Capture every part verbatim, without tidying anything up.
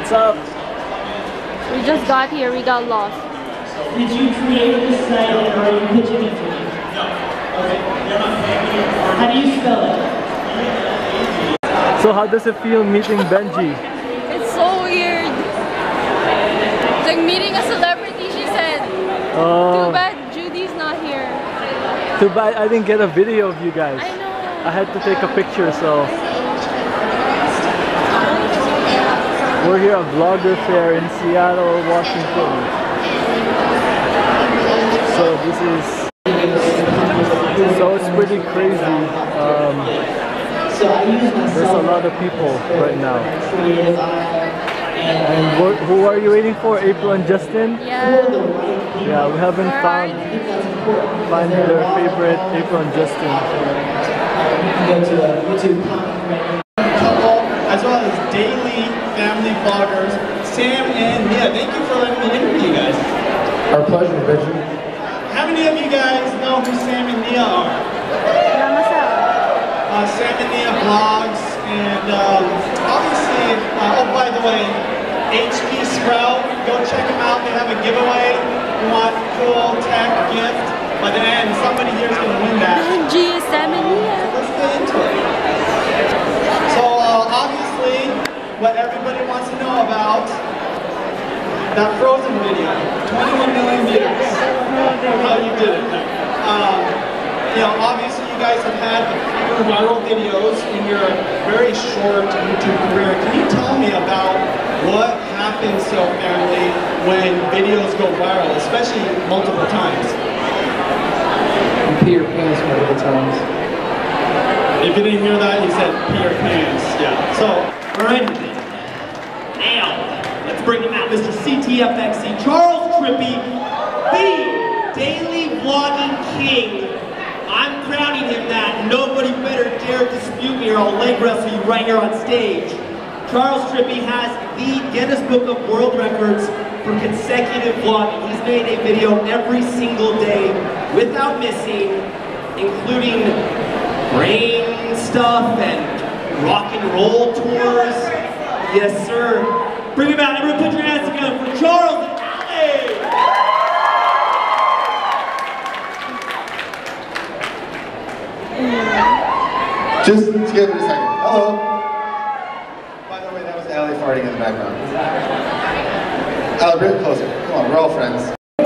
What's up? We just got here, we got lost. Did you create this site or are you pitching it to me? No. Okay. How do you spell it? So how does it feel meeting Benji? It's so weird. It's like meeting a celebrity, she said. Oh. Too bad Judy's not here. Too bad I didn't get a video of you guys. I know. I had to take a picture, so. We're here at Vlogger Fair in Seattle, Washington. So this is, so it's pretty crazy. Um, there's a lot of people right now. And wh who are you waiting for? April and Justin? Yeah. Yeah, we haven't found find their favorite April and Justin. As well as daily family vloggers, Sam and Nia. Thank you for letting me interview you guys. Our pleasure, Benji. How many of you guys know who Sam and Nia are? Uh, Sam and Nia vlogs, and um, obviously, uh, oh by the way, H P Sprout, go check them out. They have a giveaway. We want cool tech gift. By the end, somebody here is going to win that. Benji, Sam and Nia. Let's get into it. So uh, obviously, what everybody wants to know about that Frozen video, twenty-one million views. How you did it. Um, you know, obviously you guys have had a few viral videos in your very short YouTube career. Can you tell me about what happens to a family when videos go viral, especially multiple times? You pee your pants multiple times. If you didn't hear that, you said pee your pants. Yeah. So, alright. Now, let's bring him out. Mister C T F X C, Charles Trippy, the daily vlogging king. I'm crowning him that. Nobody better dare dispute me or I'll leg wrestle you right here on stage. Charles Trippy has the Guinness Book of World Records for consecutive vlogging. He's made a video every single day without missing, including rain stuff and rock and roll tours. Yes, sir. Bring him out. Everyone put your hands together for Charles and Alex. Just give it a second. Hello. By the way, that was Allie farting in the background. Allie, bring it closer. Come on, we're all friends.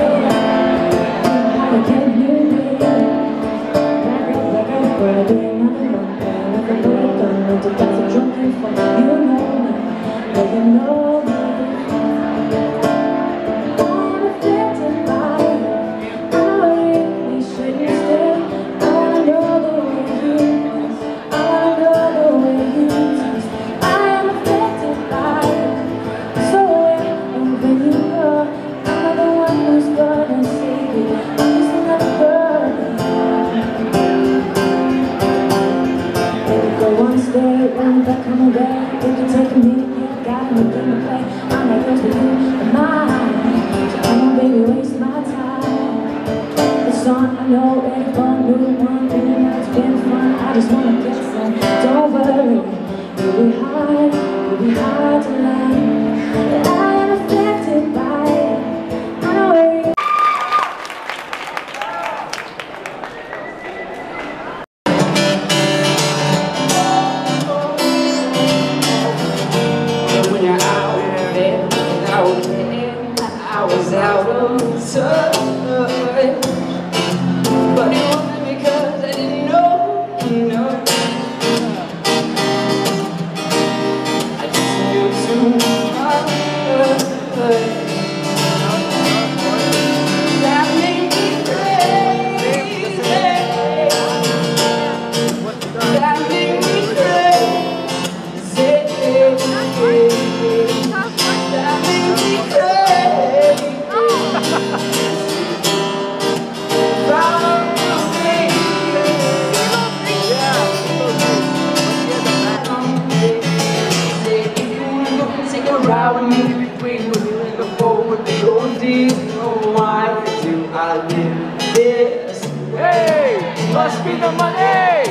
Must be the money!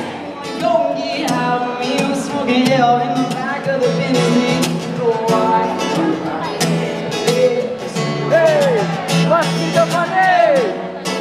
Go get out of me, smoking hell in the back of the Benji. Why do I the money.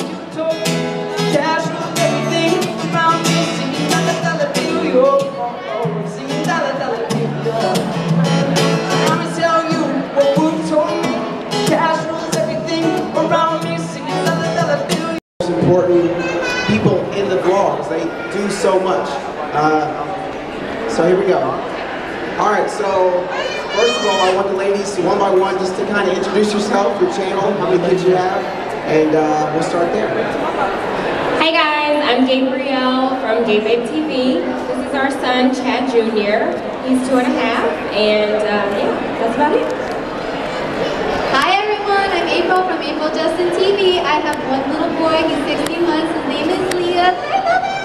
Cash rules everything around me. Singing dollar dollar bill, yo. Singing dollar dollar bill, yo. I'ma tell you what Boom told me. Cash rules everything around me. Singing dollar dollar bill. Most important people in the vlogs. They do so much. Uh, so here we go. All right. So first of all, I want the ladies one by one just to kind of introduce yourself, your channel, how many kids you have, and uh, we'll start there. Hi guys, I'm Gabrielle from Dayswith T V. This is our son, Chad Junior He's two and a half, and uh, yeah, that's about it. Hi everyone, I'm April from AprilJustinTV. I have one little boy, he's sixteen months, his name is Leah. I love him!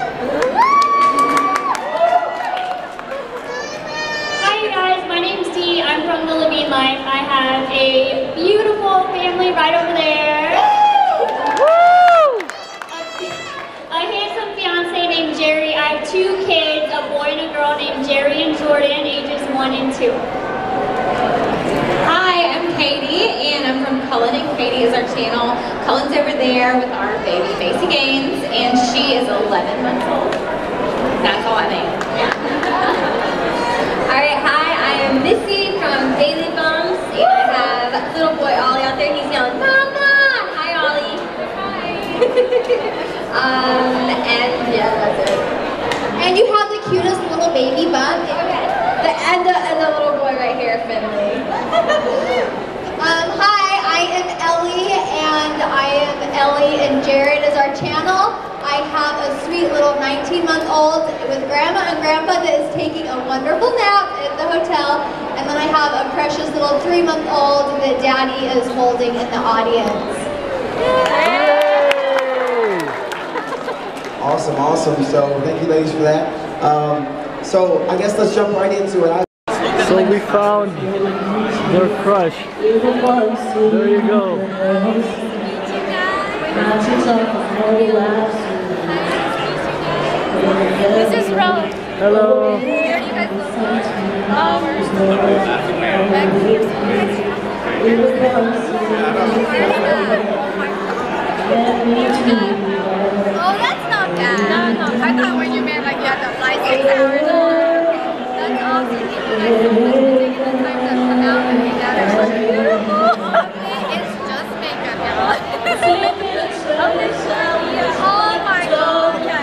Hi guys, my name's Dee. I'm from the Living Life. I have a beautiful family right over there. A handsome fiance named Jerry. I have two kids, a boy and a girl named Jerry and Jordan, ages one and two. Hi, I'm Katie, and I'm from Cullen and Katie is our channel. Cullen's over there with our baby Macy Gaines, and she is eleven months old. That's all I mean. Alright, hi, I am Missy from Daily Bums, and I have a little boy Ollie out there. He's yelling, Mama! Hi, Ollie. Hi. um, and yeah, that's it. And you have the cutest little baby bump. The, and, the, and the little boy right here, Finley. um, hi, I am Ellie, and I am Ellie, and Jared is our channel. I have a sweet little nineteen month old with grandma and grandpa that is taking a wonderful nap at the hotel. And then I have a precious little three month old that daddy is holding in the audience. Yay! Awesome, awesome. So thank you ladies for that. Um, so I guess let's jump right into it. I So we found their crush. There you go. This is Ralph. Hello. Are you guys um, oh, that's not bad. No, no. I thought when you meant like you had to fly six hours. That's awesome. Taking the time to come out and be that is beautiful. It's just makeup, y'all. Oh my God. Yes.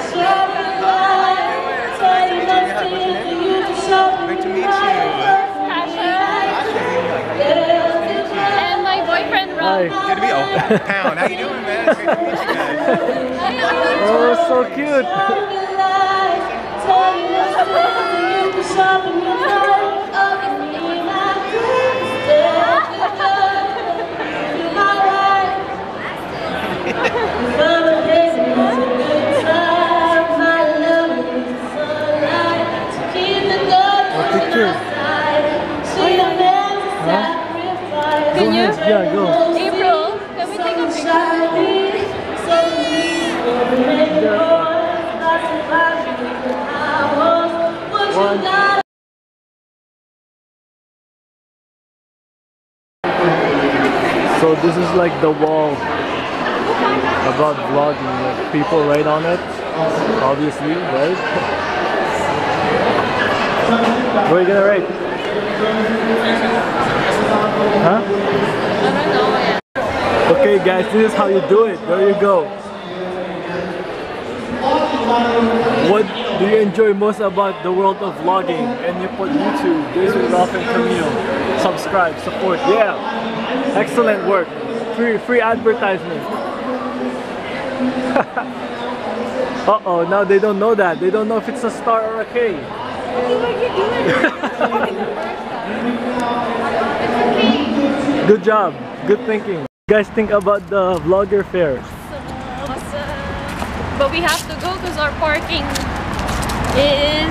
Great to meet you. And my boyfriend Rob. Good to meet you. Oh, Pound. How you doing, man? It's great to meet you guys. Oh, so cute. Can you? Yeah, go. April, can we take a One. So this is like the wall about vlogging, like people write on it, obviously, right? What are you gonna write? Huh? Okay guys, this is how you do it. There you go. What do you enjoy most about the world of vlogging? And you put YouTube, DaysWithRalphandKamyl. Subscribe, support. Yeah. Excellent work. Free free advertisement. Uh-oh, now they don't know that. They don't know if it's a star or a K. Good job. Good thinking. What do you guys think about the vlogger fair? Awesome. But we have to go because our parking is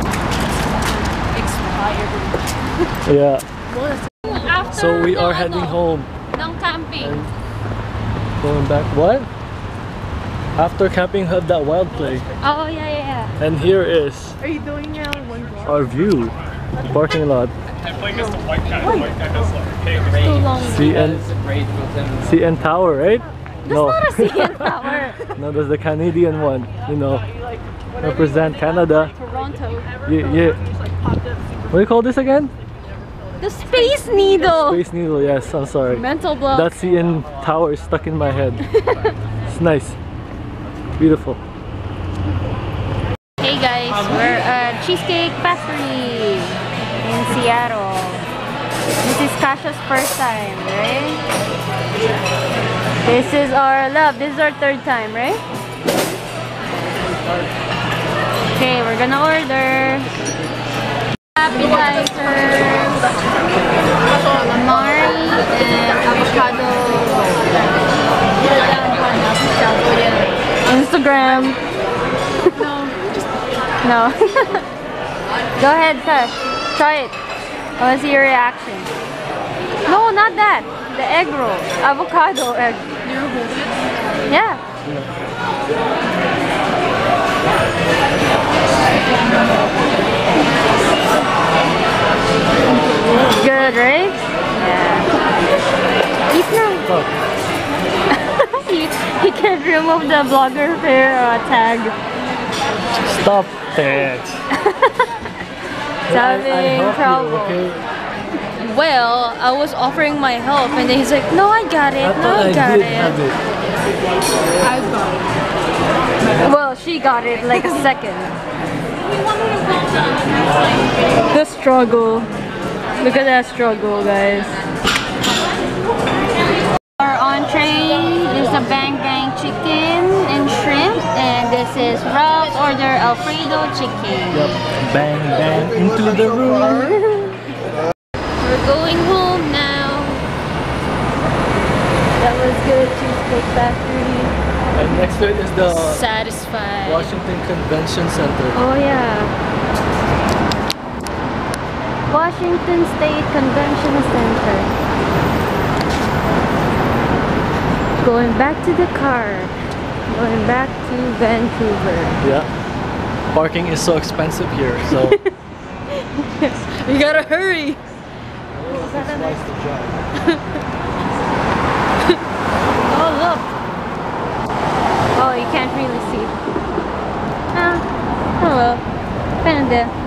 expired. Yeah. After So we are the, heading ano, home. ng camping. And going back. What? After camping, had that wild play. Oh, yeah, yeah, yeah. And here is Are you doing your one vlog? our view. Parking lot. Too long. C N C N Tower, right? That's No. not a C N Tower. No, that's the Canadian one. You know, represent Canada. Toronto. Yeah, yeah. What do you call this again? The Space Needle. Space Needle. Yes, I'm sorry. Mental block. That C N Tower is stuck in my head. It's nice. Beautiful. Hey guys, we're at Cheesecake Factory in Seattle. This is Kasha's first time, right? This is our love. This is our third time, right? Okay, we're gonna order appetizers, calamari, and avocado. Instagram. No. Go ahead, Kash. Try it. I want to see your reaction. No, not that. The egg roll. Avocado egg. Yeah. Good, right? Yeah. Eat now. he, he can't remove the vlogger fair uh, tag. Stop it. Having trouble. Okay? Well, I was offering my help and then he's like, no, I got it, I no, thought I I got did it. have it. I got it. Well, she got it like a second. The struggle. Look at that struggle, guys. Our entree is a bang bang chicken and shrimp, and this is Ralph's order Alfredo chicken. Yep. Bang bang into the room. We're going home now. That was good, Cheesecake Factory. And next to it is the Satisfied. Washington Convention Center. Oh yeah. Washington State Convention Center. Going back to the car. Going back to Vancouver. Yeah. Parking is so expensive here, so You gotta hurry. twice the drive. Oh look. Oh, you can't really see. Ah, oh well. Kinda.